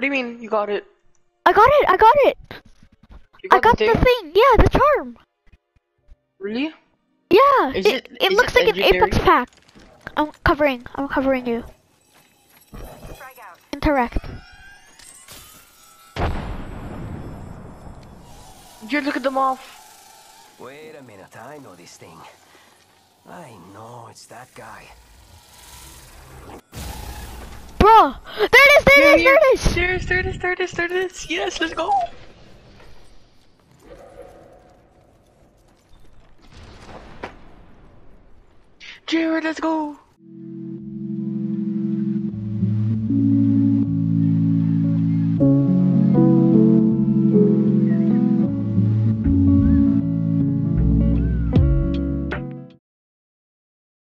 do you mean you got it? I got it. I got it. You I got the the thing. Yeah, the charm. Really? Yeah. Is It is looks it like an legendary? Apex pack. I'm covering you. Interact. Dude, look at them off. Wait a minute, I know this thing. I know it's that guy. Bro, there it is, there it is, there it is! There it is. Yes, let's go. Jared, let's go.